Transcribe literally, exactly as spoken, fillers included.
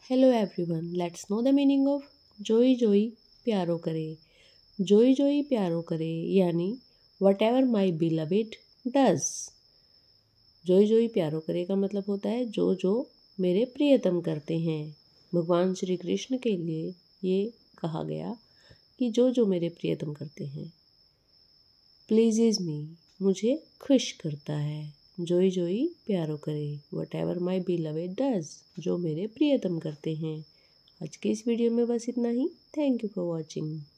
Hello everyone, let's know the meaning of जोई जोई प्यारो करे। जोई जोई प्यारो करे यानी whatever my beloved does. जोई जोई प्यारो करे का मतलब होता है जो जो मेरे प्रियतम करते हैं। भगवान श्री कृष्ण के लिए ये कहा गया कि जो जो मेरे प्रियतम करते हैं। प्लीजेज मी, मुझे खुश करता है। जोई जोई प्यारो करे whatever my beloved does, जो मेरे प्रियतम करते हैं। आज के इस वीडियो में बस इतना ही। Thank you for watching.